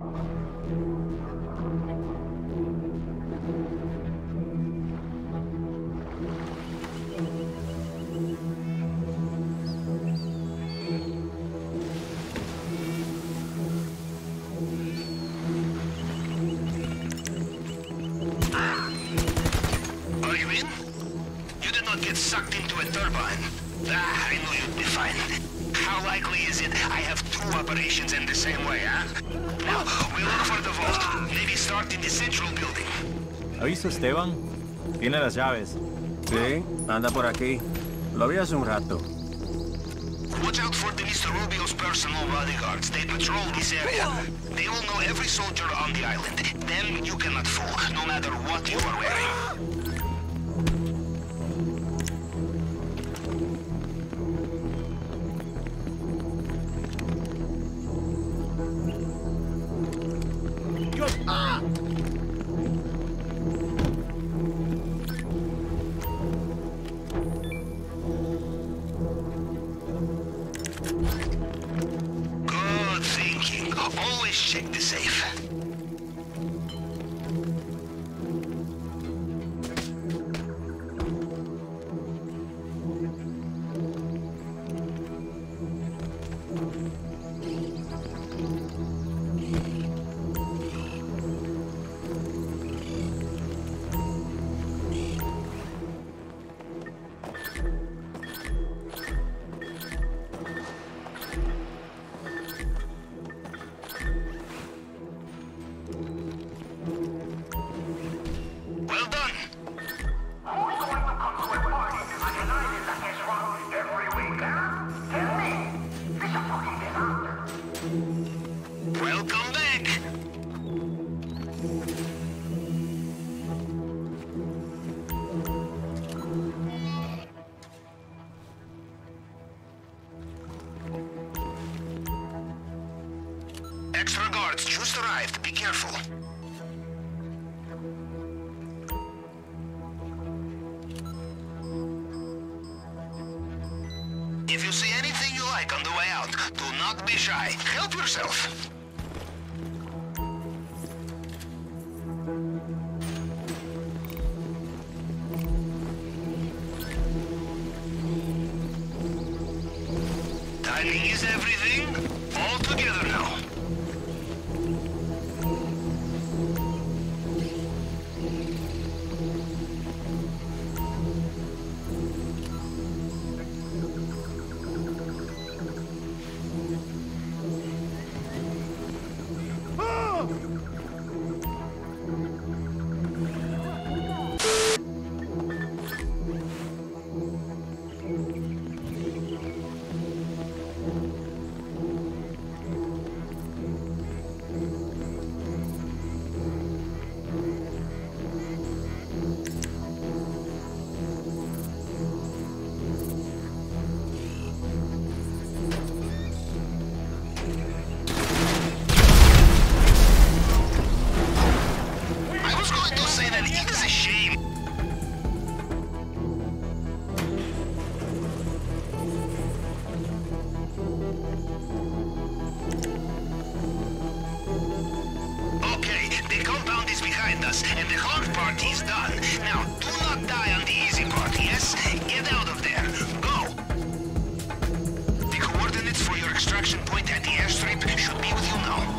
Sucked into a turbine. I knew you'd be fine. How likely is it I have two operations in the same way, huh? Now, we'll look for the vault. Maybe start in the central building. ¿Ha visto Esteban? Tiene las llaves. Sí, anda por aquí. Lo vi hace un rato. Watch out for the Mr. Rubio's personal bodyguards. They patrol this area. They will know every soldier on the island. Them you cannot fool, no matter what you are wearing. Good thinking. Always check the safe. Well done. Who's going to come to a party on an island that gets robbed every week, huh? Tell me. This is a fucking disaster. Welcome back. Extra guards just arrived. Be careful. If you see anything you like on the way out, do not be shy. Help yourself. Timing is everything. All together now. And the hard part is done. Now, do not die on the easy part, yes? Get out of there. Go! The coordinates for your extraction point at the airstrip should be with you now.